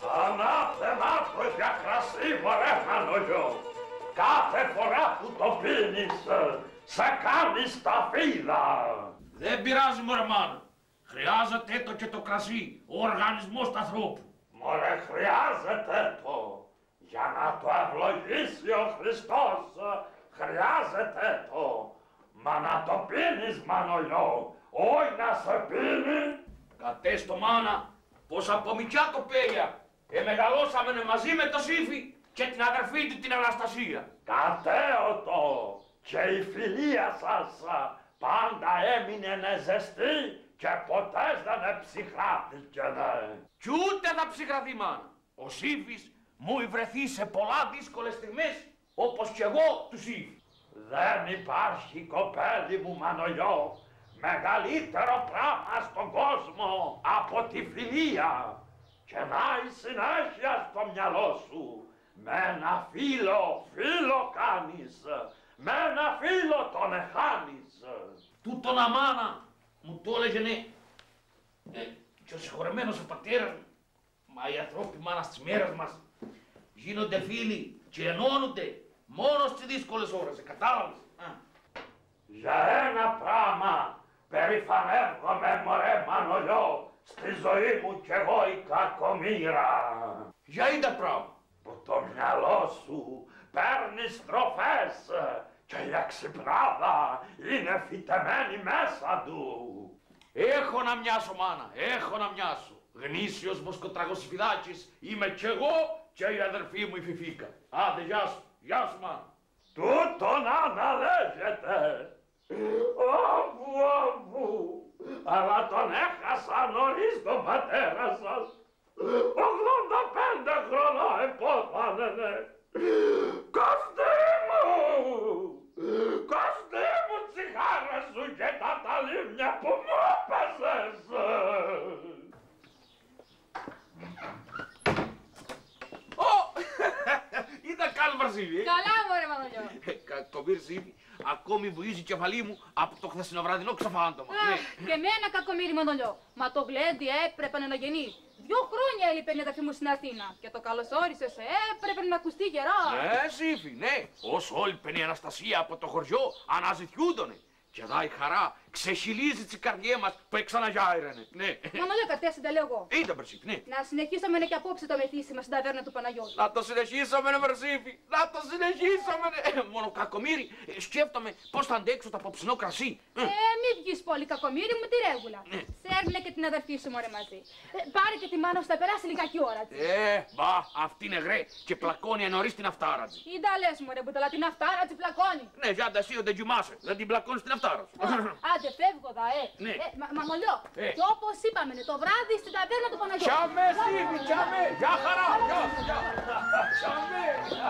Ανάθεμα το για κρασί, μωρέ Μανολιό. Κάθε φορά που το πίνεις, σε κάνει σταφίδα. Δεν πειράζει, μωρέ μάνα. Χρειάζεται το και το κρασί, ο οργανισμός του ανθρώπου. Μωρέ, χρειάζεται το. Για να το ευλογήσει ο Χριστός, χρειάζεται το. Μα να το πίνεις, Μανολιό, όχι να σε πίνει. Κατέστο μάνα, πως από μικριά κοπέλια μεγαλώσαμε μαζί με το Σύφη και την αδερφή του την Αναστασία. Κατέωτο και η φιλία σας πάντα έμεινε ζεστή και ποτέ δεν ψυχράτηκε. Κι ούτε θα ψυχραθεί, μάνα. Ο Σύφης μου βρεθεί σε πολλά δύσκολες στιγμές, όπως κι εγώ του Σύφη. Δεν υπάρχει, κοπέλι μου Μανολιό, μεγαλύτερο πράγμα στον κόσμο από τη φιλία. Και να η συνέχεια στο μυαλό σου. Με ένα φίλο κάνεις. Με ένα φίλο τον εχάνεις. Τούτον αμάνα μου το έλεγε ναι. Και ο συγχωρεμένος ο πατέρας μου. Μα οι ανθρώποι, μάνα, στις μέρες μας γίνονται φίλοι και ενώνονται μόνο στις δύσκολες ώρες, κατάλαβες. Για ένα πράγμα περηφανεύομαι, μωρέ Μανολιό, στη ζωή μου κι εγώ η κακομοίρα. Για είδα πράγμα. Που το μυαλό σου παίρνει στροφές και η εξυπνάδα είναι φυτεμένη μέσα του. Έχω να μοιάσω, μάνα, έχω να μοιάσω. Γνήσιος βοσκοτραγοσφυδάκης είμαι κι εγώ και η αδερφή μου η Φιφίκα. Άντε, γεια σου, μάνα. Τούτον αναλέγεται. Αφού, αλλά τον έχασα νωρίς τον πατέρα σας. 85 χρονών επόθανε. Κωστή μου τσιγάρα σου και τα ταλίμια που μου έπαιζες. Ήταν καλό Βαρσίβι. Καλά, μωρέ Μανολιό. Κακομοίρη Σύφη, ακόμη βουίζει η κεφαλή μου από το χθεσινοβραδινό ξαφάντωμα. Και εμένα κακομοίρη Μανολιό. Μα το γλέντι έπρεπε να γεννεί. 2 χρόνια έλειπε η αδερφή μου στην Αθήνα. Και το καλωσόρισες έπρεπε να ακουστεί γερά. Ναι, Σύφη, ναι. Όσο έλειπε η Αναστασία από το χωριό, αναζητιούντονε. Και δά η χαρά ξεχυλίζει τις καρδιές μας που εξαναγιάιρενε. Ναι. Μανολιό, κατέσσεντα λέω εγώ. Ήταν Περσίφη, ναι. Να συνεχίσουμε και απόψε το μεθύσιμα στην ταβέρνα του Παναγιώτη. Να το συνεχίσουμε, ναι, Περσίφη. Να το συνεχίσουμε, ναι. Μόνο κακομοίρη, σκέφτομαι πώς θα αντέξω το απόψινό κρασί. Μη βγεις πολύ κακομοίρη μου τη ρέγουλα. Σέρνε και την αδερφή σου, μωρέ, μαζί. Πάρε και τη μάνα σου, θα περάσει λιγάκι ώρα. Μπα, αυτή είναι γρέ και πλακώνει νωρίς την αυτάρατζη. Τι τα λες, μωρέ, που την αυτάρατζη πλακώνει. Ναι, γιάντα εσύ δεν κοιμάσαι, δεν την πλακώνεις την αυτάρατζη. Άντε, φεύγω δα, Ναι. Μανολιό, και όπως είπαμε, το βράδυ στην ταβέρνα του Παναγιώτη. Τσάμε, Σύφη, τσάμε. Γεια χαρά, γεια. Τσάμε.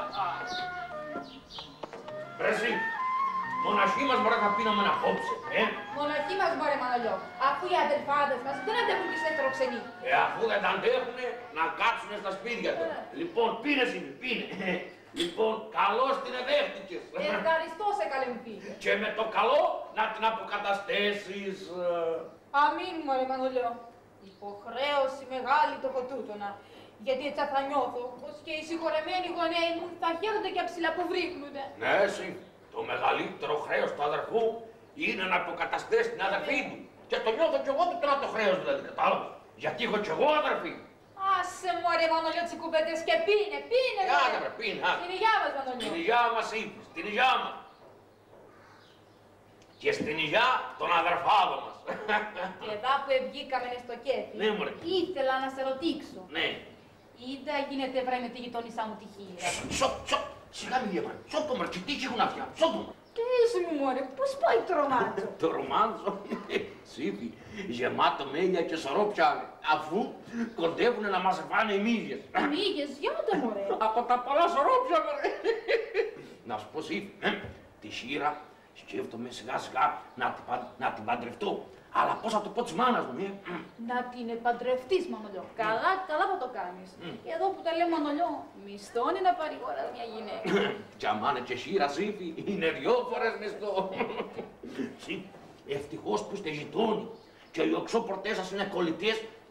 Πρεσί, μοναχή μας μπορεί να πίναμε απόψε, Μοναχή μας, μωρέ Μανολιό, αφού οι αδελφάδες μας δεν αντέχουν και σε εχθροξενή. Αφού δεν τα αντέχουνε, να κάτσουνε στα σπίτια τους. Λοιπόν, πίνε Σύφη, πίνε. Λοιπόν, καλώς την εδέχτηκες. Ευχαριστώ σε καλεμφή. Και με το καλό να την αποκαταστήσεις. Αμήν, μωρέ Μανολιό. Υποχρέωση μεγάλη το κοτούτονα. Γιατί έτσι θα νιώθω πως και οι συγχωρεμένοι γονέοι μου θα χαίρονται και ψηλά που βρίσκονται. Ναι, εσύ, το μεγαλύτερο χρέος του αδερφού είναι να αποκαταστήσει την αδερφή του. Και το νιώθω κι εγώ το τρίτο χρέος, δηλαδή, κατάλαβες. Γιατί έχω κι εγώ αδερφή. Άσε μωρέ Μανολιό τις κουβέντες και πίνε. Άντε βρε, πίνε. Στην υγειά μας, Μανολιό. Στην υγειά μας είπες, στην υγειά μας. Και στην υγειά των αδερφάδων μας. Και εδώ που βγήκαμε στο κέφι, Ναι, μωρέ. ήθελα να σε ρωτήσω. Ναι. Είδα γίνεται βρε με τη γειτόνισά μου τη χείρα. Σιγά μην διαβάνε. Σώτο μωρέ, και τι έχουν αυτιά. Σώτο. Πες μου μωρέ, πώς πάει το ρομάντσο. Το ρομάντσο, Σύφη, γεμάτο μέλια και σωρό πιάνε. Αφού κοντεύουνε να μας φάνε οι μύγες. Οι μύγες, γιάντα μωρέ. Από τα πολλά σωρόπια, μωρέ. Να σου πω, Σύφη, τη χείρα σκέφτομαι σιγά σιγά να την παντρευτώ. Αλλά πώς θα το πω της μάνας μου, Να την επαντρευτείς, Μανολιό. Καλά θα το κάνεις. Και εδώ που τα λέει Μανολιό, μισθώνει να παρηγοράς μια γυναίκα. Κι αμάνε και χείρα, Σύφη, είναι 2 φορές μισθό. Σύφη, ευτυχώς που είστε γειτόνι και οι οξόπορτές σας είναι κολλητές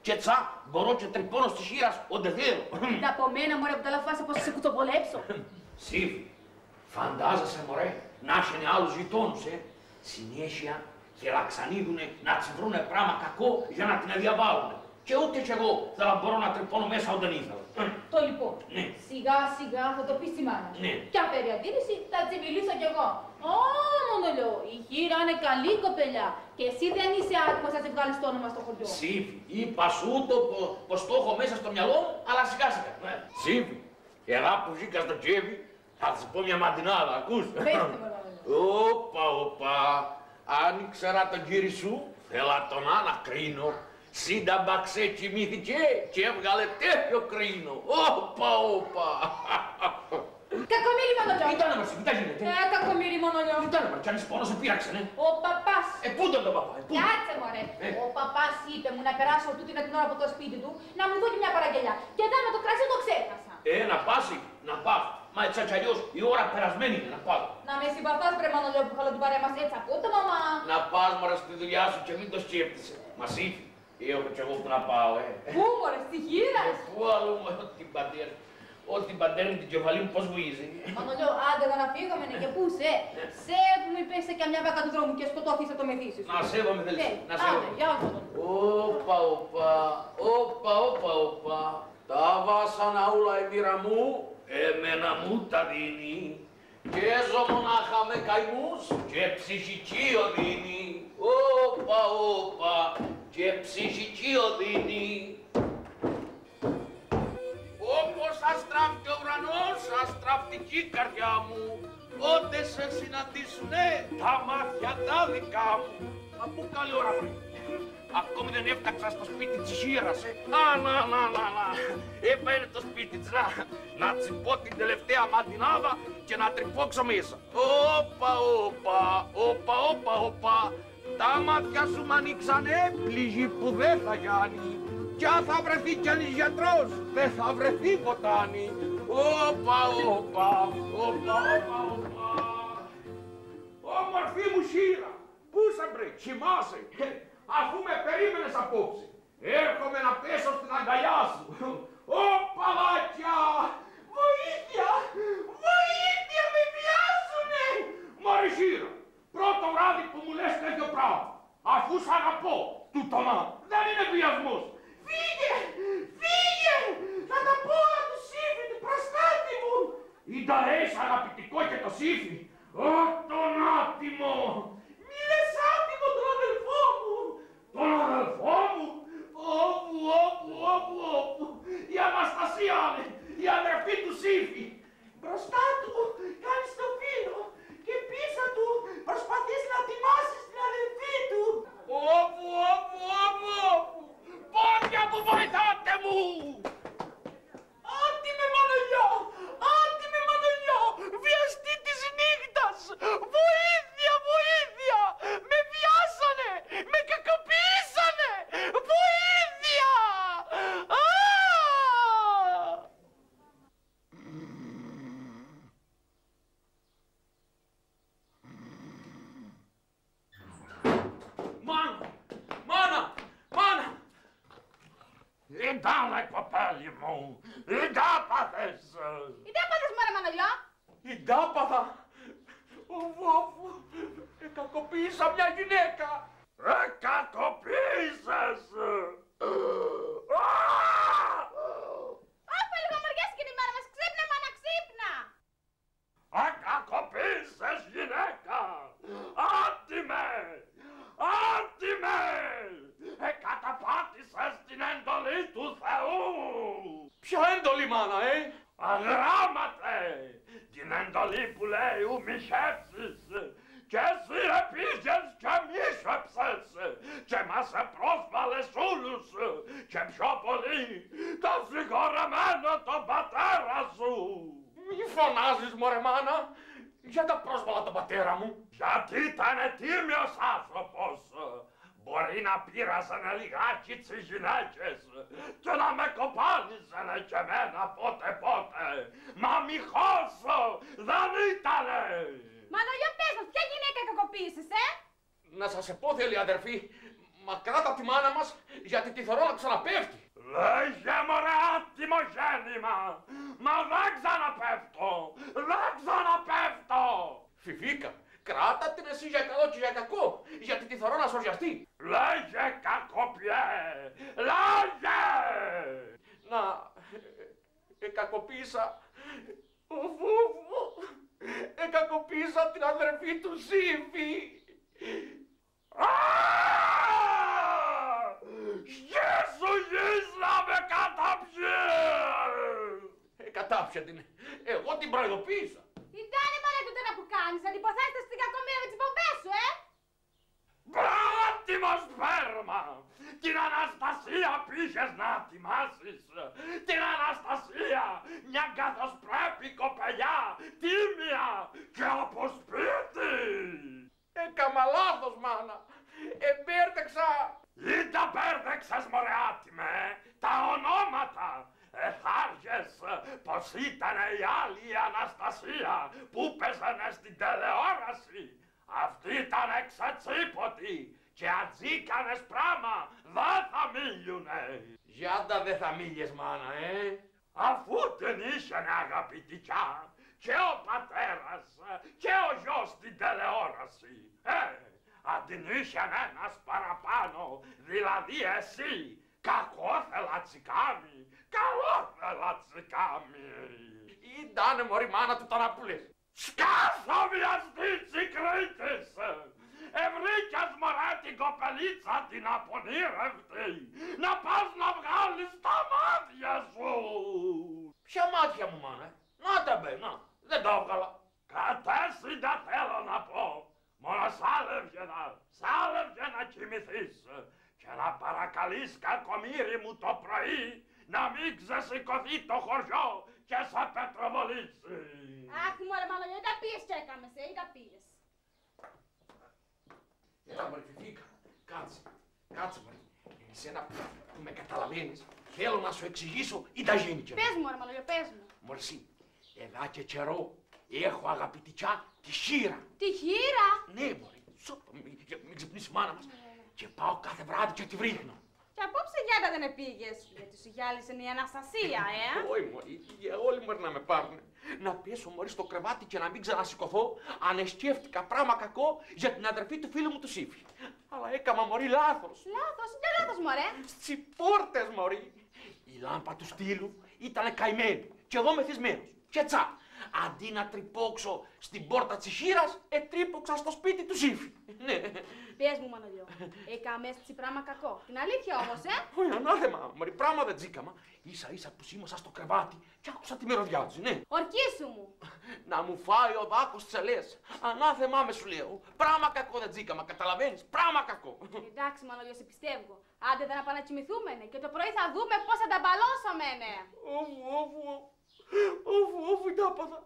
και τσα μπορώ και τρυπώνω στη χείρα όντε θέλω. Τα από μένα, μωρέ, που τα λαφάσα πως σε κουτσοπολέψω. Σύφη, φαντάζεσαι, μωρέ, να έχουνε άλλους γειτόνους, συνέχεια χελαξανίδουνε να της βρούνε πράγμα κακό για να την διαβάλουνε. Και ούτε κι εγώ θα μπορώ να τρυπώνω μέσα όταν ήθελα. Το λοιπόν, ναι. Σιγά σιγά θα το πεις στη μάνα. Ναι. Κι αν φέρει αντίρρηση θα τη μιλήσω κι εγώ. Μόνολο, η Χήρα είναι καλή κοπελιά και εσύ δεν είσαι άτιμος να σε βγάλεις το όνομα στο χωριό. Σύφη, είπα σου το πως το έχω μέσα στο μυαλό μου, αλλά σιγά σιγά. Σύφη, εγώ που βγήκα στο τσέβι θα της πω μια μαντινάδα, ακούς. Πέστε με, Όπα, αν ήξερα τον κύριο σου, θέλα τον να κρίνω. Σύνταμπαξε κοιμήθηκε και έβγαλε τέτοιο κρίνο. Όπα. Κακομοίρη Μανολιό. Ήτανε μας, τι τα γίνεται. Κακομοίρη Μανολιό. Ήτανε μας, κι αν είσαι πόνο σε πείραξε, ναι. Ο παπάς. Πού τον παπά, Κάτσε μωρέ. Ο παπάς είπε μου να περάσω τούτη την ώρα από το σπίτι του, να μου δώσει μια παραγγελιά. Και εδώ με το κρασί το ξέχασα. Να πας, να πας. Μα έτσι αλλιώς η ώρα περασμένη είναι να πάω. Να με συμπαθάς βρε Μανολιό που θέλω την παρέα μας έτσι απότομα, μα... Να πας μωρέ στη δουλειά σου και μην το σκέφτεσαι. Μας είπε, έχω κι εγώ που να πάω, Πού μωρέ, στη Χήρα. Πού αλλού μου, την πατέρα. Όλη την πατέρα μου, την κεφαλή μου, πώς βουίζει. Μανολιό, άντε εγώ να φύγαμε, ναι, και πού σε. Σε που μου είπες σε καμιά βάκα του δρόμου και σκοτώθεις από το μεθύσι σου. Να σέβομαι θέλεις, να Άντε, σέβομαι. για όλο τον. Όπα. Τα βάσανα όλα η μοίρα μου, εμένα μου τα δίνει. Και ζω μονάχα με καημούς και ψυχική οδύνη. Όπα, και ψυχική οδύνη. Όπως αστράφτει ο ουρανός, αστράφτηκε η καρδιά μου. Ότε σε συναντήσουνε τα μάτια τα δικά μου. Από καλή ώρα πριν. Ακόμη δεν έφταξα στο σπίτι της Χήρας, να. Έπαιρνε το σπίτι της να τσιμπώ την τελευταία μαντινάδα και να τρυπώξω μέσα. Όπα. Τα μάτια σου μ' ανοίξανε, πληγή που δεν θα γιάνει. Κι αν θα βρεθεί κι ένας γιατρός, δεν θα βρεθεί ποτάνι. Όπα. Όμορφη μου Χήρα, πού σε μπρε, κοιμάσαι, αφού με περίμενες απόψε. Έρχομαι να πέσω στην αγκαλιά σου. Παλάκια! Βοήθεια! Με βιάζουνε! Μωρή Χήρα, πρώτο βράδυ που μου λες τέτοιο πράγμα, αφού σ' αγαπώ, τούτονα, δεν είναι βιασμός. Φύγε! Θα τα πω να του Σύφη, την προστάτη μου! Ήντα έχεις αγαπητικό και το Σύφη. Τον άτιμο! Μη λες άτιμο τον αδελφό μου! Τον αδελφό μου! Όπου! Η Αναστασία, η αδερφή του Σύφη. Μπροστά του κάνεις το φίλο και πίσω του προσπαθείς να τιμάσεις την αδελφή του. Όπου! Πόδια μου, βοηθάτε μου! Άτιμε Μανολιό! Βιαστή της νύχτας! Βοήθεια! Με βιάσανε! Με κακοποιήσανε! Βοήθεια! Μάνα! Ηντάλε, κοπέλι μου! Ιντάπαθες! Ιντάπαθες, μωρέ Μανολιό! Ιντάπαθα! Κακοποίησα μια γυναίκα! Κακοποίησες! Αχ, λίγο μοριάσει και η μάνα μας! Ξύπνα, μάνα, ξύπνα! Κακοποίησες γυναίκα! Άτιμε! Καταπάτησες την εντολή του Θεού! Ποια έντολη, μάνα, Αγράμματε! Την εντολή που λέει ου μη χέψεις! Και εσύ πήγες και μη χέψες! Και μας πρόσβαλες όλους! Και πιο πολύ το συγχωρεμένο τον πατέρα σου! Μη φωνάζεις, μωρέ μάνα! Για τα πρόσβαλα τον πατέρα μου! Γιατί ήταν τίμιος άνθρωπος! Μπορεί να πήραζανε λιγάκι τις γυναίκες και να με κοπάνιζανε και εμένα πότε. Μα μοιχός δεν ήτανε! Μανολιό, πες μας, ποια γυναίκα κακοποίησες, Να σας πω, θέλει αδερφή, Μα κράτα τη μάνα μας, γιατί τη θεωρώ να ξαναπέφτει. Λέγε μωρέ άτιμο γέννημα, μα δεν ξαναπέφτω, δεν ξαναπέφτω. Φιφίκα, κράτα την εσύ για καλό και για κακό, γιατί τη θεωρώ να σοριαστεί. Λέγε κακοπιέ, λέγε. Να, κακοποίησα, κακοποίησα την αδερφή του Σύφη. Γέσου γης να με καταπιεί! Κατάψια την. Εγώ την προειδοποίησα. Ήτανε μωρέ του τώρα που κάνεις, αν υποθέσετε στην κακομοίρα με τις πομπές σου, Πράτιμο σπέρμα! Την Αναστασία πήγες να τιμάσεις! Την Αναστασία! Μια καθώς πρέπει κοπελιά, τίμια και από σπίτι! Έκαμα λάθος, μάνα. Εμπέρδεξα. Ή τα μπέρδεξες μωρέ άτιμε, τα ονόματα! Εθάργες πως ήταν η άλλη η Αναστασία που παίζανε στην τηλεόραση. Αυτή ήταν εξατσίποτη και ατζίκανες πράμα δεν θα μίλουνε. Γιάντα δεν θα μίλιες, μάνα, Αφού την είχανε αγαπητικά και ο πατέρας και ο γιος στην τηλεόραση. Αν την είχαν ένας παραπάνω, δηλαδή εσύ, κακόθελα τσικάμι, καλόθελα τσικάμι. Ήτανε μωρή μάνα του τώρα που λες. Σκάσω μια στήτσι Κρήτης! Ευρήκες μωρέ την κοπελίτσα την απονήρευτη, να πας να βγάλεις τα μάτια σου! Ποια μάτια μου, μάνα, να τα μπε, να, δεν τα έβγαλα. Κατέσυντα θέλω να πω, μόνο σ' άλευγε να κοιμηθείς και να παρακαλείς κακομοίρη μου το πρωί να μην ξεσηκωθεί το χωριό και σε πετροβολήσει. Αχ, μωρέ Μανολιό, τα πήγες και έκαμες, τα πήγες. Έλα μωρή Φιφίκα, κάτσε μωρή. Εσένα που με καταλαβαίνεις, θέλω να σου εξηγήσω ή τα γίνει και Πες μου, μωρέ Μανολιό, πες μου. Μωρή εσύ, εδώ και καιρό έχω αγαπητικά τη χείρα. Τη χείρα! Ναι μωρή, μην ξυπνήσει η μάνα μας. Και πάω κάθε βράδυ και τη βρίχνω. Και απόψε Γιάντα δεν επήγες, γιατί σου γυάλισε η Αναστασία, Όχι μωρή, για όλοι μωρή να με πάρουνε. Να πέσω μωρή στο κρεβάτι και να μην ξανασηκωθώ, αν σκέφτηκα πράγμα κακό για την αδερφή του φίλου μου του Σύφη. Αλλά έκαμα μωρή λάθος. Λάθος, τι λάθος μωρέ. Στις πόρτες μωρή. Η λάμπα του στήλου ήταν καημένη και εγώ μεθυσμένος. Και τσα, αντί να τρυπώξω στην πόρτα της χείρας, τρύπωξα στο σπίτι του Σύφη. Ναι. Πες μου Μανολιό, έκαμες τσι πράγμα κακό. Την αλήθεια όμως, Όχι, ανάθεμα, μωρή, πράγμα δεν τζίκαμα. Ίσα ίσα που σήμασα στο κρεβάτι και άκουσα τη μυρωδιά του, ναι. Ορκίσου μου. Να μου φάει ο δάκος τις ελές. Ανάθεμά με σου λέω. Πράγμα κακό δεν τζίκαμα, καταλαβαίνεις. Πράγμα κακό. Εντάξει Μανολιό, σε πιστεύω. Άντε δεν να πάμε να κοιμηθούμε και το πρωί θα δούμε πώς θα τα μπαλώσαμε. Όφου, τα έπαθα.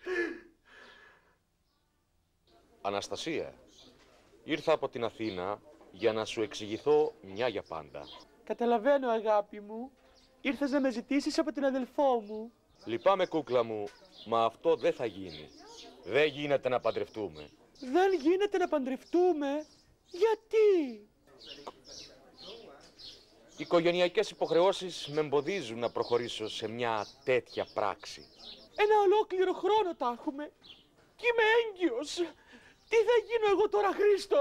Αναστασία, ήρθα από την Αθήνα για να σου εξηγηθώ μια για πάντα. Καταλαβαίνω, αγάπη μου. Ήρθες να με ζητήσεις από την αδελφό μου. Λυπάμαι, κούκλα μου, μα αυτό δεν θα γίνει. Δεν γίνεται να παντρευτούμε. Δεν γίνεται να παντρευτούμε. Γιατί? Οι οικογενειακές υποχρεώσεις με εμποδίζουν να προχωρήσω σε μια τέτοια πράξη. Ένα ολόκληρο χρόνο τα έχουμε. Κι είμαι έγκυος. Τι θα γίνω εγώ τώρα, Χρήστο,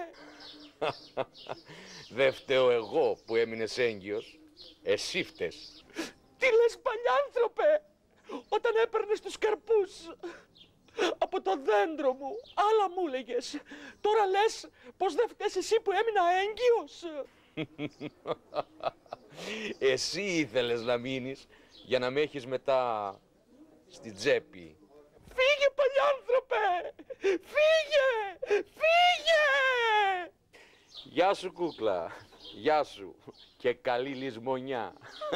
Δεν φταίω εγώ που έμεινες έγκυος. Εσύ φταίς. Τι λες, παλιάνθρωπε? Όταν έπαιρνες τους καρπούς από το δέντρο μου, άλλα μου λέγες. Τώρα λες πως δεν φταίς εσύ που έμεινα έγκυος. Εσύ ήθελες να μείνεις για να με έχεις μετά στην τσέπη. Φύγε, παλιάνθρωπε! Φύγε! Γεια σου, κούκλα. Γεια σου. Και καλή λησμονιά.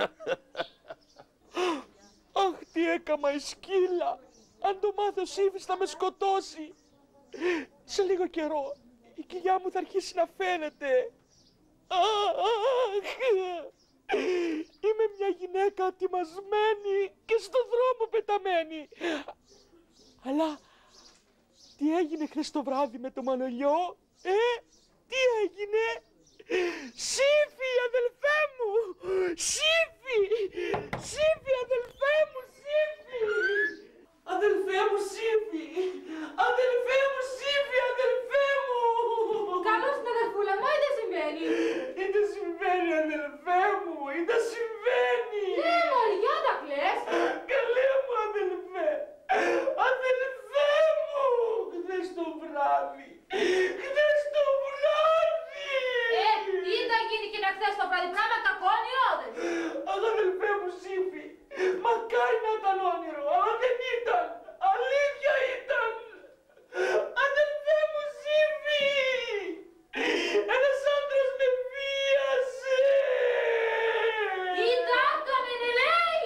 Αχ, τι έκαμα η σκύλα. Αν το μάθω Σύφης θα με σκοτώσει. Σε λίγο καιρό η κοιλιά μου θα αρχίσει να φαίνεται. Αχ, είμαι μια γυναίκα ατιμασμένη και στον δρόμο πεταμένη. Αλλά τι έγινε χθες το βράδυ με το Μανολιό, τι έγινε? Σύφη, αδελφέ μου! Σύφη! Σύφη, αδελφέ μου, Σύφη! Αδελφέ μου, Σύφη! Αδελφέ μου, Σύφη, αδελφέ μου! Καλώς την αδελφούλα μου, δεν συμβαίνει. Είτε συμβαίνει, αδελφέ μου, είτε συμβαίνει! Ναι, μωριά τα κλαις. Καλέ μου, αδελφέ! Αδελφέ μου! Χθες το βράδυ! Χθες το βράδυ! Τι θα γίνει και να χθες το βράδυ, πράγμα κακό όνειρο, δεν. Αχ, αδελφέ μου, Σύφη! Μακάρι να ήταν όνειρο, αλλά δεν ήταν! Αλήθεια ήταν! Αδελφέ μου, Σύφη! Ένας άντρας με βίασε! Τι τα έκαμε, λέει!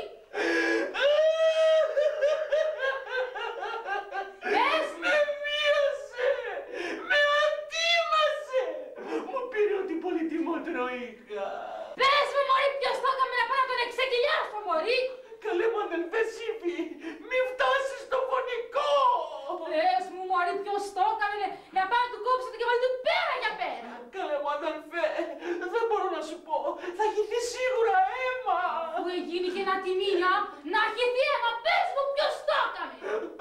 Πες! Με βίασε! Με αντίμασε! Μου πήρε ό,τι πολυτιμότερο είχα! Πες μου, μωρή, ποιος το έκαμε να πάω να τον εξεκυλιάσω, μωρή! Καλέ μου, αδελφέ Σύφη, μη φτάσεις στο φωνικό! Πες μου, μωρή, ποιος το έκαμε να πάω να του κόψω το κεφάλι του πέρα για πέρα! Καλέ μου, αδελφέ, δεν μπορώ να σου πω, θα χυθεί σίγουρα αίμα! Που έγινε και ένα τιμήνια, να χυθεί αίμα, πες μου ποιος το έκαμε!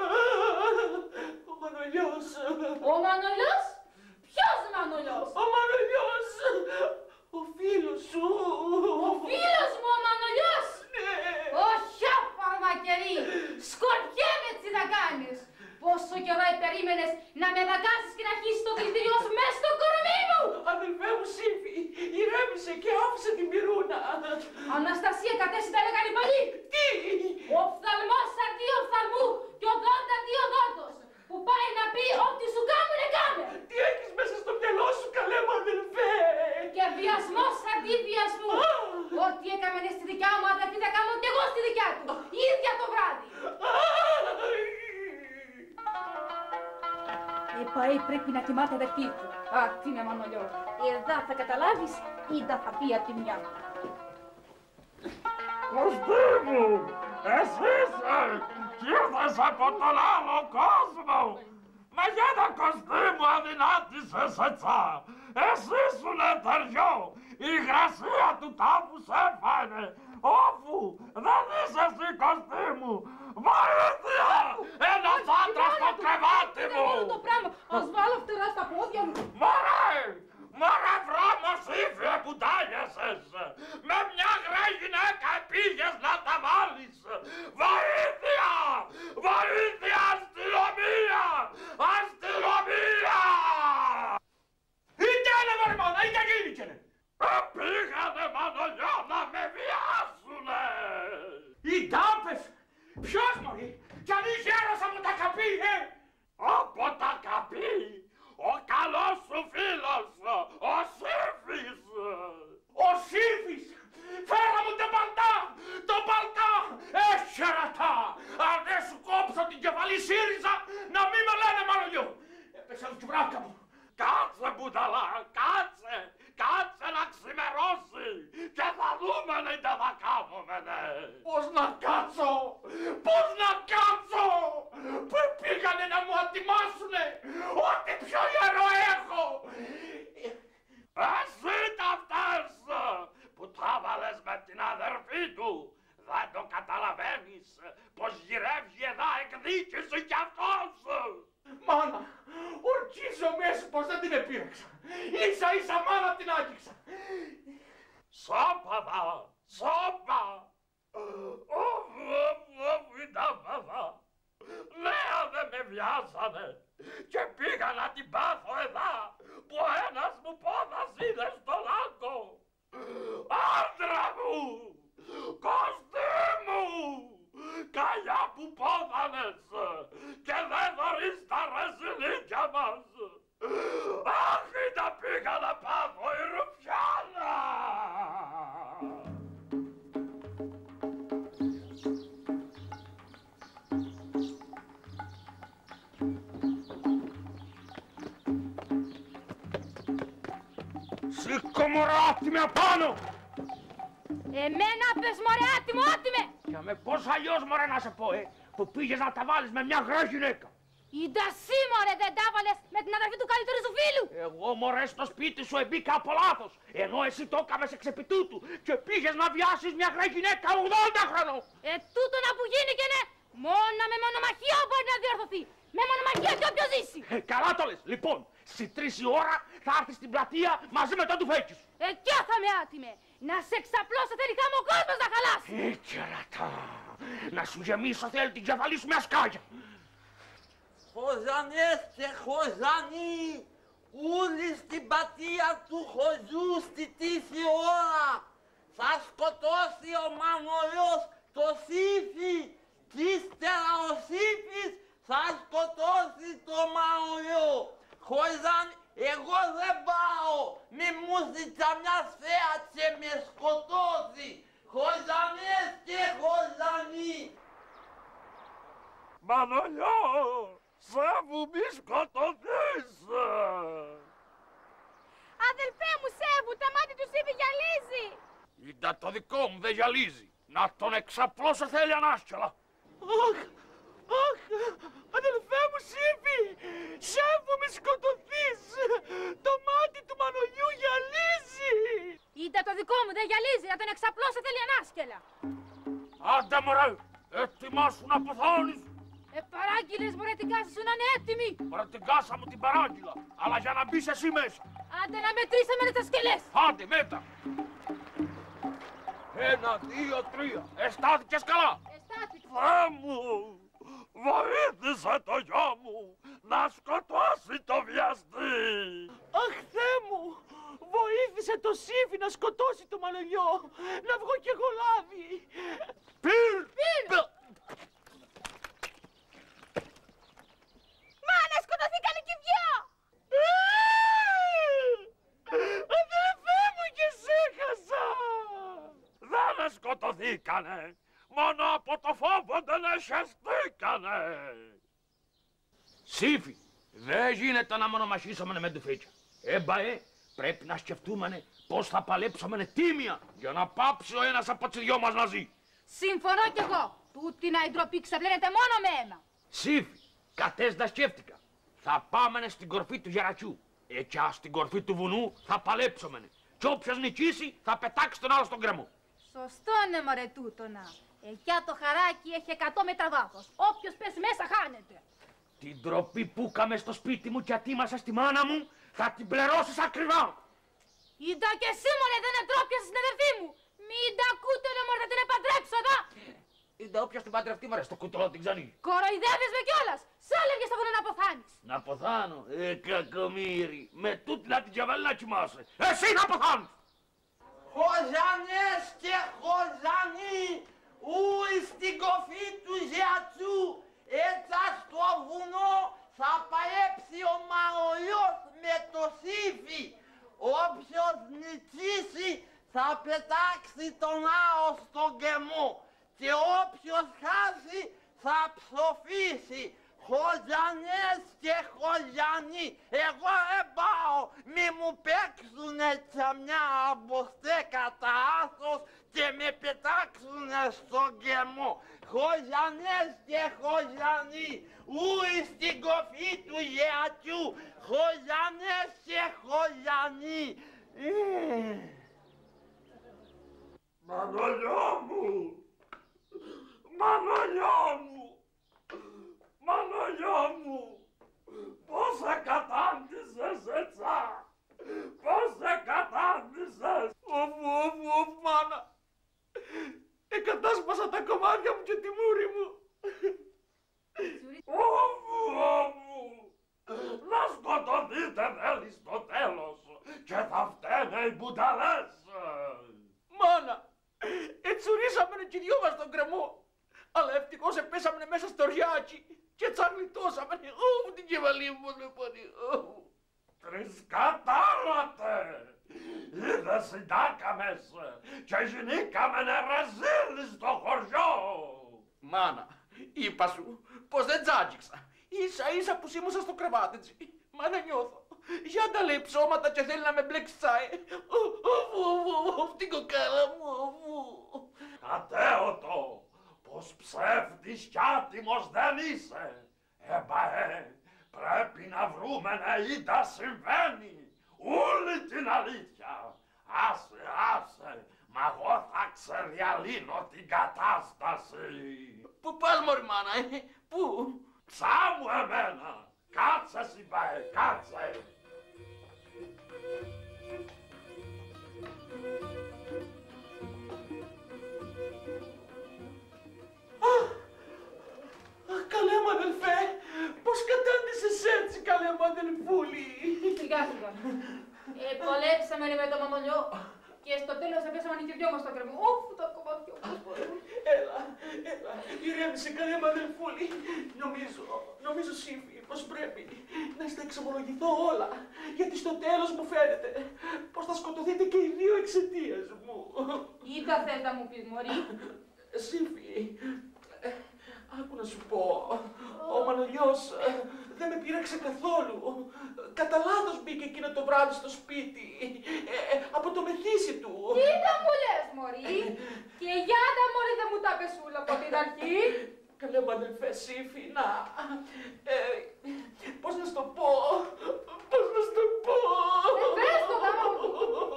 Ο Μανολιός! Ο Μανολιός? Ποιος Μανολιός? Ο Μανολιός! Ο φίλος σου! Ο φίλος μου ο Μανολιός! Ναι! Όχι, φαρμακερή! Σκορπιέμαι έτσι να κάνεις! Πόσο καιρό περίμενες να με δακάσεις και να αρχίσεις το δηλητήριό σου μέσα στο κορμί μου! Αδελφέ μου Σύφη, ηρέμησε και άφησε την πυρούνα! Αναστασία, κατέστη τα λέγανε παλιοί! Τι! Ο οφθαλμός αντί οφθαλμού και ο δόντα αντί ο δόντος! Που πάει να πει ό,τι σου κάνουνε κάνε! Τι έχεις μέσα στο μυαλό σου, καλέ μου αδελφέ! Και βιασμός αντί βιασμού! Ό,τι έκαμε στη δικιά μου αδερφή θα κάνω κι εγώ στη δικιά του! Ίδια το βράδυ! Πάει πρέπει να κοιμάται αδερφή του. Α, τι με Μανολιό. Εδώ θα καταλάβεις, είδα θα πει απ' τη μια. Κωστή μου, εσύ είσαι κι ήρθες από τον άλλο κόσμο. Μα για τα Κωστή μου αδυνάτησες ετσά. Εσύ σου λετεριό, η υγρασία του τάφου σε έφανε. Όφου, δεν είσαι εσύ Κωστή μου. Βοήθεια! Ένας άντρας στο κρεβάτι μου! Δεν όλο το πράγμα, ας βάλω φτερά στα πόδια μου. Μωρέ! Μωρέ βρώμο Σύφη επουτάγεσες! Με μια γραία γυναίκα πήγες να τα βάλεις! Βοήθεια! Βοήθεια! Αστυνομία! Αστυνομία! Είτε είναι μορμόνα, είτε γίνηκαινε! Πήγανε Μανολιό να με βιάσουνε! Οι τάπες! Ποιος μωρή! Κι αν είχε έρωσα μου τα καπί, Από τα καπί! Ο καλός σου φίλος! Ο Σύφης! Ο Σύφης! Φέρα μου το παλτά! Το παλτά! Έσχερατα! Αν δεν σου κόψω την κεφαλή ΣΥΡΙΖΑ, να μη με λένε Μανολιό! Έπεσα το τσουμπράκα μου! Κάτσε Μπουταλά, κάτσε! Κάτσε να ξημερώσει και θα δούμε τι θα κάνουμε, ναι! Πώς να κάτσω! Πώς να κάτσω! Που πήγανε να μου ατιμάσουνε! Ό,τι πιο ιερό έχω! Εσύ τα φταίς που τα βάλες με την αδερφή του! Δεν το καταλαβαίνεις πως γυρεύει εδώ εκδίκηση κι αυτός! Μάνα, ορκίζομαι έσου πως δεν την επήρεξα. Ίσα ίσα μάνα την άγγιξα. Σώπα δα, σώπα! Ήταν παθά. Νέα δεν με βιάσανε και πήγα να την πάθω εδώ που ένας μου πόδας είδε στο λάκκο. Άντρα μου! Κωστή μου! Καλιά που πόδανες και δεν δωρείς τα ρεζιλίκια μας. Αχ, τα πήγα να πάθω η Ρουφιάνα! Σήκω μωρά, άτιμε απάνω! Εμένα πες μωρέ άτιμο, άτιμε! Για με πώς αλλιώς μωρέ να σε πω, που πήγες να τα βάλεις με μια γραία γυναίκα. Ήντα μωρέ, δεν τα έβαλες με την αδερφή του καλύτερου σου φίλου. Εγώ μωρέ στο σπίτι σου εμπήκα από λάθος, ενώ εσύ το έκαμες εξ επιτούτου και πήγες να βιάσεις μια γυναίκα 80 χρονών. Τούτο να που γίνει και ναι, μόνο με μονομαχία μπορεί να διορθωθεί. Με μονομαχία και όποιος ζήσει. Καλά το λες. Λοιπόν, στις 3 η ώρα θα έρθεις στην πλατεία μαζί με τον τουφέκι σου. Εκιά θα με άτιμε. Να σε εξαπλώσω θέλει χάμω ο κόσμος να χαλάσει. Κερατά. Να σου γεμίσω θέλει την κεφαλή σου με ασκάγια. Χωζανές και χωζανοί, όλοι στην πατία του χωζού στη τύχη ώρα. Θα σκοτώσει ο Μανολιός το Σύφη κι ύστερα ο Σύφης θα σκοτώσει το Μανολιό. Χωζανοί, εγώ δεν πάω, μη μου ζητά μια θέα και με σκοτώσει. Χωζανές και χωζανοί. Μανολιό, Σέβου, μη σκοτωθείς! Αδελφέ μου Σέβου, τα μάτια του Σύφη γυαλίζει. Είδα το δικό μου δεν γυαλίζει. Να τον εξαπλώσω θέλει ανάσκελα. Αχ, αχ, αδελφέ μου Σύφη, Σέβου μη σκοτωθείς. Το μάτι του Μανολιού γυαλίζει. Είδα το δικό μου δεν γυαλίζει, να τον εξαπλώσω θέλει ανάσκελα. Άντε μωρέ, ετοιμάσου να πεθάνεις. Παράγγειλες μωρέ την κάσα σου να είναι έτοιμη. Μωρέ την κάσα μου την παράγγειλα, αλλά για να μπεις εσύ μέσα. Άντε να μετρήσαμε τα σκελές. Άντε μέτα. 1, 2, 3. Αισθάνθηκες καλά? Εστάθηκα. Θεέ μου, βοήθησε το γιο μου να σκοτώσει το βιαστή. Αχ, Θεέ μου, βοήθησε το Σύφη να σκοτώσει το Μανολιό, να βγω κι εγώ λάδι. Πυρ! Μάνα, σκοτωθήκανε κι οι δυο. Αδελφέ μου και σε έχασα. Δεν σκοτωθήκανε, μόνο από το φόβο δεν εσχεστήκανε. Σύφη, δεν γίνεται να μονομαχίσουμε με τουφέκια. Έμπαε, πρέπει να σκεφτούμε πώς θα παλέψουμε τίμια για να πάψει ο ένας από τις δυο μας να ζει. Συμφωνώ κι εγώ. Τούτη να η ντροπή ξεπλένεται μόνο με αίμα. Σύφη, κατέστα σκέφτηκα. Θα πάμε στην κορφή του γερατσιού. Έτσι στην κορφή του βουνού θα παλέψουμε. Κι όποιος νικήσει θα πετάξει τον άλλο στον κρεμό. Σωστό είναι μωρέ τούτονα. Εκιά το χαράκι έχει 100 μέτρα βάθος. Όποιος πέσει μέσα χάνεται. Την ντροπή που έκαμε στο σπίτι μου και ατίμασα στη μάνα μου θα την πληρώσεις ακριβά. Είδα και εσύ μωρέ δεν εντρόπιασες στην αδερφή μου. Μην τα ακούτε ρε μωρέ θα την επαντρέψω εδώ. Είδα όποιος την παντρευτεί μωρέ στο κουτρό την ξανή. Κοροϊδεύεις με κιόλας. Σ' έλεγες θα να αποθάνεις. Να ποθάνω, κακομύρι. Με τούτη να την τζαβέλη να κοιμάσαι. Εσύ να ποθάνεις. Χωζανές και χωζανοί, ούι στην κοφή του Ζεατσού, έτσι στο βουνό θα παλέψει ο Μανολιός με το Σύφη. Όποιος νικήσει θα πετάξει τον άλλο στον γκεμό και όποιος χάσει θα ψοφήσει. Χωζανές και χωζανοί, εγώ δεν πάω, μη μου παίξουνε σε μια αμποστέκατα άσος και με πετάξουνε στον γκεμό. Χωζανές και χωζανοί, ούι στην κοφή του γεατσιού, χωζανές και χωζανοί. Μανολιό μου! Μανολιό μου! Μανολιό μου! Πώς σε κατάντησες ετσά! Πώς σε κατάντησες! Οφ, μάνα. Εκατάσπασα τα κομμάτια μου και τη μούρη μου. Όβου! Να σκοτωθείτε θέλει στο τέλος και θα φταίνε οι μπουνταλές! Μάνα, ετσουρίσαμε κι οι δυο μας τον κρεμό. Αλλά ευτυχώς επέσαμε μέσα στο ριάκι και τσαγλιτώσαμε. Ω, την κεφαλή μου λοιπόν. Τρισκατάλατε! Είδες συντάκαμες και γινήκαμε ρεζίλοι στο χωριό! Μάνα, είπα σου πως δεν τζάτζιξα. Ίσα ίσα που σίμωσα στο κρεβάτι έτσι. Μα να νιώθω. Για τα λέει ψώματα και θέλει να με μπλέξει τσάι. Την κοκάλα μου. Κατέωτο, πως ψεύτης κι άτιμος δεν είσαι. Πρέπει να βρούμε ή τα συμβαίνει όλη την αλήθεια. Άσε, μα εγώ θα ξεδιαλύνω την κατάσταση. Πού πας μωρή μάνα, πού? Ξάμου εμένα, κάτσε συμπαέ, κάτσε. Καλέ μου αδελφέ, πώς κατάντησες έτσι καλέ μου αδελφούλη. Σιγά σιγά. Πολέψαμε με το μαμολιό και στο τέλος έπεσαμε και δυο μας στο κρεμό. Οφ, τα κομμάτια όπως μπορούν. Έλα, ηρέμησε καλέ μου αδελφούλη. Νομίζω Σύμφη πως πρέπει να στα εξομολογηθώ όλα. Γιατί στο τέλος μου φαίνεται πως θα σκοτωθείτε και οι δύο εξαιτίας μου. Ή τα θες να μου πεις μωρή. Σύμφη, άκου να σου πω, ο Μανολιός δεν με πείραξε καθόλου. Κατά λάθος μπήκε εκείνο το βράδυ στο σπίτι, από το μεθύσι του. Τι τα μου λες μωρή, και για τα μωρή δεν μου τα πεσούλα από την αρχή. Καλέ μου αδελφέ Σύμφη, να, πώς να σου το πω, Πες το γάμα μου.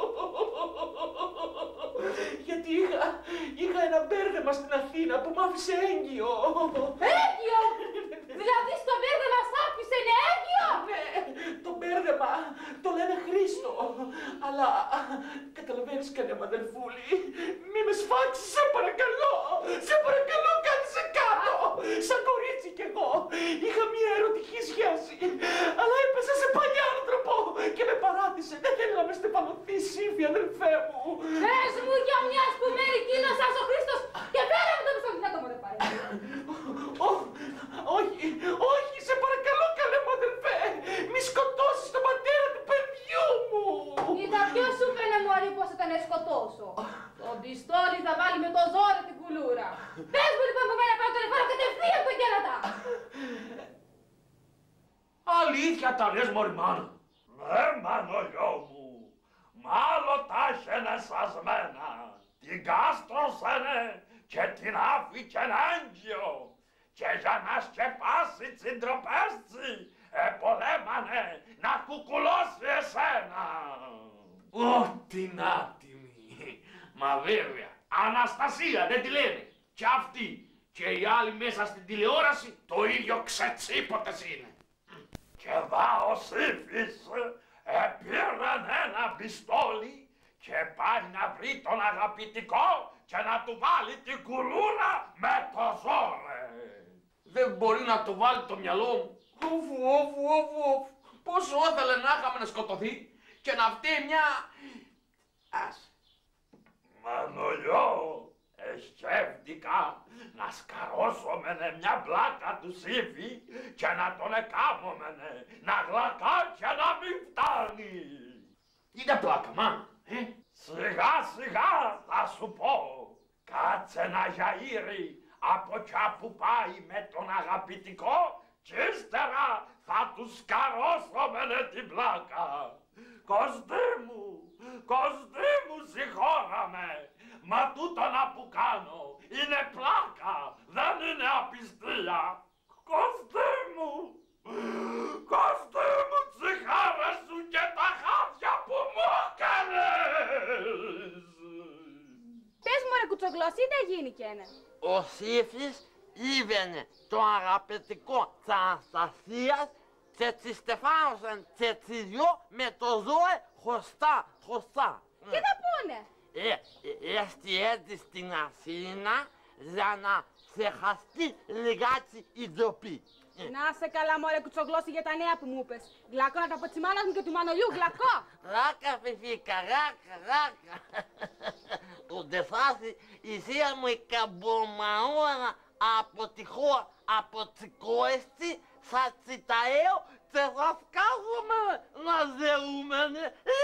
Γιατί είχα ένα μπέρδεμα στην Αθήνα που μ' άφησε έγκυο. Έγκυο! Δηλαδή στο μπέρδεμα σ' άφησε έγκυο! Ναι, το μπέρδεμα το λένε Χρήστο. Αλλά καταλαβαίνεις καλέ μου αδελφούλη, μη με σφάξεις, σε παρακαλώ. Σε παρακαλώ, κάτσε κάτω. Σαν κορίτσι κι εγώ είχα μια ερωτική σχέση. Αλλά έπεσα σε παλιά άνθρωπο και με παράτησε. Δεν θέλει να με στεφανωθεί, Σύμφη αδελφέ μου. Πες μου για μια σπουμένη κίνα σας ο Χρήστος και πέρα μου το πιστολινάτο μου δεν πάει. Όχι, σε παρακαλώ καλέ μου αδελφέ. Μη σκοτώσεις τον πατέρα του παιδιού μου. Είδα ποιος σου φαίνε μωρή πως θα τον σκοτώσω. Το πιστόλι θα βάλει με το ζόρι την κουλούρα. Πες μου λοιπόν που μένα πάω το λεφάρο κατευθείαν το κέρατα. Αλήθεια τα λες μωρή μάνα. Ναι Μανολιό μου, μάλλον τα έχαινε σασμένα. Την κάστρωσανε και την άφηκε έγκυο. Και για να σκεπάσει την τροπέστη, πολέμανε να κουκουλώσει εσένα. Την άτιμη. Μα βέβαια, Αναστασία δεν τη λένε. Και αυτή και οι άλλοι μέσα στην τηλεόραση το ίδιο ξετσίποτες είναι. Και δα ο Σύμφης πήραν ένα πιστόλι και πάει να βρει τον αγαπητικό και να του βάλει την κουλούρα με το ζόρε. Δεν μπορεί να το βάλει το μυαλό μου. Ουφ. Πόσο ήθελε να είχαμε να σκοτωθεί και να φταίει μια... Μανολιό, σκέφτηκα να σκαρώσομενε μια πλάκα του Σύμφη και να τον εκάμωμενε να γλακά και να μην φτάνει. Είναι πλάκα, μάνα, Σιγά σιγά θα σου πω. Κάτσε να γιαείρει από κι που πάει με τον αγαπητικό κι ύστερα θα του σκαρώσομενε την πλάκα. Κωστή μου συγχώραμε, μα τούτο να που κάνω είναι πλάκα, δεν είναι απιστία. Κωστή μου, τσιχάρες σου και τα χάδια που μου έκανες. Πες μου ρε κουτσογλώσσι, τι γίνηκαινε. Ο Σύμφης είδαινε το αγαπητικό της Αναστασίας και τη στεφάνωσαν και τις δυο με το ζώο χωστά. Και τα πούνε. Έρθει έτσι στην Αθήνα για να ξεχαστεί λιγάκι η ντροπή. Να σε καλά μωρέ κουτσογλώσσι για τα νέα που μου είπες. Γλακώ να τα πω της μάνας μου και του Μανολιού, γλακώ. Γλάκα φιφίκα, γλάκα. Ούτε φάση η θεία μου η καμπομαόνα από τη χώρα, από τη κόεστη, θα τσιταέω και θα σκάζομαι να ζεούμενε.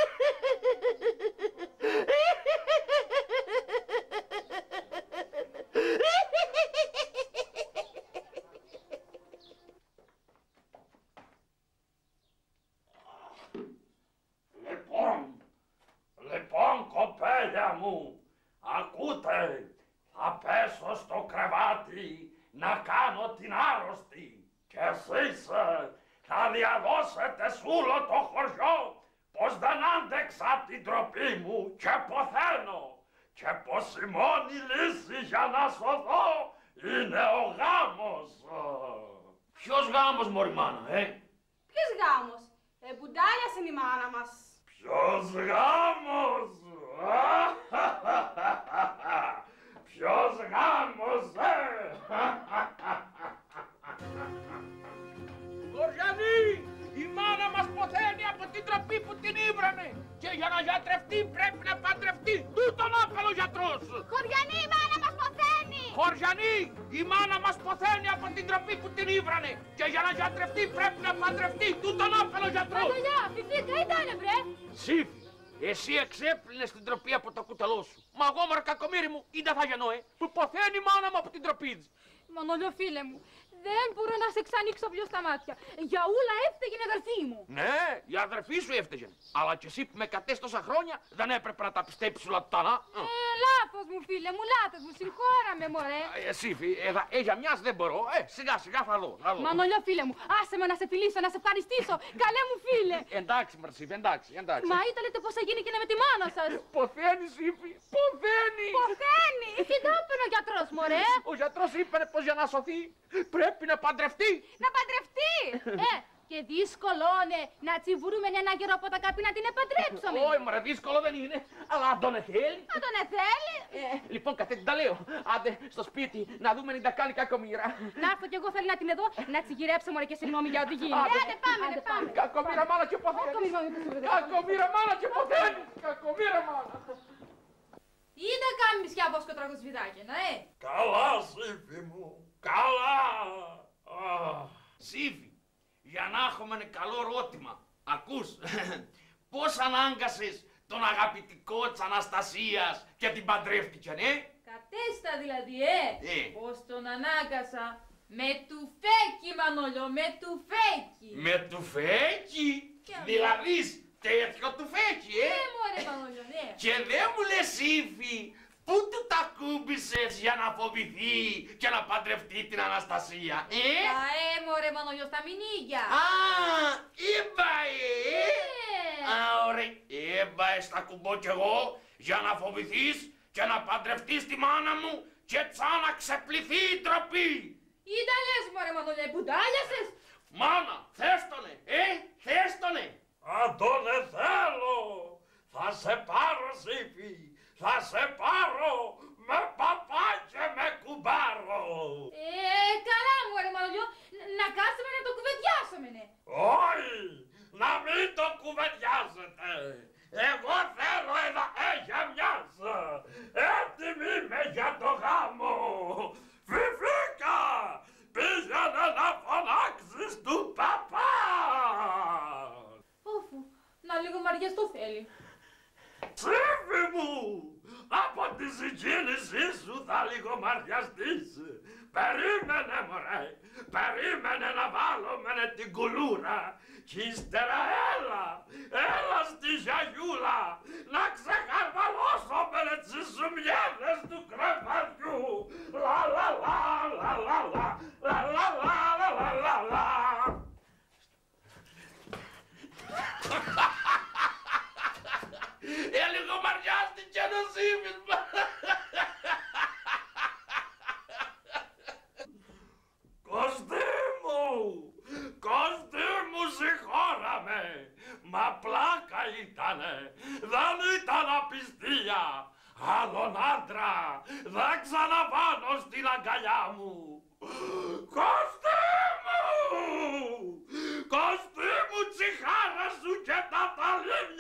Λοιπόν, κοπέλια μου, ακούτε, θα πέσω στο κρεβάτι να κάνω την άρρωστη. Και εσύ, σώσετε σ' όλο το χωριό πως δεν άντεξα την τροπή μου και ποθαίνω και πως η μόνη λύση για να σωθώ είναι ο γάμος. Ποιος γάμος, μωρή μάνα, Ποιος γάμος? Μπουντάλιας είναι η μάνα μας. Ποιος γάμος? Ποιος γάμος, Χωριανή, η μάνα μας ποθαίνει από την τροπή που την ήβρανε και για να γιατρευτεί πρέπει να παντρευτεί. Τούτον άπελο γιατρός. Χωριανή, η μάνα μας ποθαίνει. Χωριανή, η μάνα μας ποθαίνει από την τροπή που την ήβρανε και για να γιατρευτεί πρέπει να παντρευτεί. Τούτον άπελο γιατρός. Μαντολιά, φιφίκα ήτανε βρε. Σύφη, εσύ εξέπλυνες την τροπή από το κουταλό σου. Μα εγώ μωρέ κακομοίρη μου, ή δεν θα γεννώ, που ποθαίνει η μάνα μου από την τροπή της. Μανώλιο φίλε μου, δεν μπορώ να σε ξανοίξω πιο στα μάτια. Για ούλα έφταιγε η αδερφή μου. Ναι, η αδερφή σου έφταιγε. Αλλά κι εσύ που με κατές τόσα χρόνια δεν έπρεπε να τα πιστέψεις όλα τούτανα. Λάθος μου φίλε μου, λάθος μου, συγχώραμε μωρέ. Σύφη, για μιας δεν μπορώ. Σιγά σιγά θα δω. Μανώλιο φίλε μου, άσε με να σε φιλήσω, να σε ευχαριστήσω. Καλέ μου φίλε. Εντάξει, Μαρσίφη, εντάξει. Μα ήτανε πώς θα γίνει και με τη μάνα σας. Ποθαίνει, Σύφη, ποθαίνει. Ποθαίνει, τι το είπε ο γιατρός μωρέ. Ο γιατρός είπε πως για να σωθεί πρέπει να παντρευτεί. Να παντρευτεί. Και δύσκολο είναι να τσιβουρούμε ένα γερό από τα καπί να την επαντρέψουμε. Όχι, μωρέ, δύσκολο δεν είναι. Αλλά αν τον θέλει. Αν τον θέλει. Λοιπόν, κατέ την τα λέω. Άντε στο σπίτι να δούμε αν τα κάνει κακομοίρα. Να έρθω κι εγώ θέλω να την εδώ να τσιγυρέψω μωρέ και συγγνώμη για ό,τι γίνει. Άντε πάμε, πάμε. Κακομοίρα μάνα και ποθαίνει. Κακομοίρα μάνα και ποθαίνει. Κακομοίρα μάνα. Είδα κάνεις πια βόσκο τραγουσβιδάκια, Καλά, Σύφη μου, καλά. Σύφη, για να έχουμε ένα καλό ρώτημα. Ακούς, πώς ανάγκασες τον αγαπητικό της Αναστασίας και την παντρεύτηκε, Κατέστα δηλαδή, Πώς τον ανάγκασα. Με τουφέκι, Μανώλιο, με τουφέκι. Με τουφέκι, δηλαδή τέτοιο τουφέκι, Μωρέ, Μανώλιο, ναι. Και δεν μου λες, Σύφη, πού του τα κούμπησες για να φοβηθεί και να παντρευτεί την Αναστασία, Μωρέ, Μανώλιο, στα μηνύγια. Είπαε, ωραία, είπαες θα κουμπώ κι εγώ για να φοβηθείς και να παντρευτείς τη μάνα μου και να ξεπληθεί η τροπή. Ήταν λες, μωρέ, Μανώλιο, μπουντάλιασες. Μάνα, θες τονε, θες τονε. Αν τον θέλω, θα σε πάρω, Σύφη, θα σε πάρω με παπά και με κουμπάρο. Καλά, μωρέ, Μανώλιο, να κάτσουμε να το κουβεντιάσουμε, ναι. Όχι, να μην το κουβεντιάζετε. Εγώ θέλω ένα για μιας. Έτοιμη είμαι για το γάμο. Φιφίκα, πήγαινε να φωνάξεις του παπά. Όφου, να λίγο μαριαστό θέλει. Σύφη μου, από τη συγκίνησή σου θα λίγο μαριαστείς. Περίμενε, μωρέ, περίμενε να βάλουμε την κουλούρα. Κι ύστερα έλα στη γιαγιούλα να ξεχαρβαλώσουμε τις ζουμιέδες του κρεβατιού. Λα λα λα λα λα λα λα λα λα λα λα. Λίγο μαριάστηκε ο Σύφης. Κωστή μου, συγχώραμε, μα πλάκα ήτανε, δεν ήταν απιστία. Άλλον άντρα δεν ξαναβάνω στην αγκαλιά μου. Κωστή μου, τσιχάρα σου και τα ταλίμια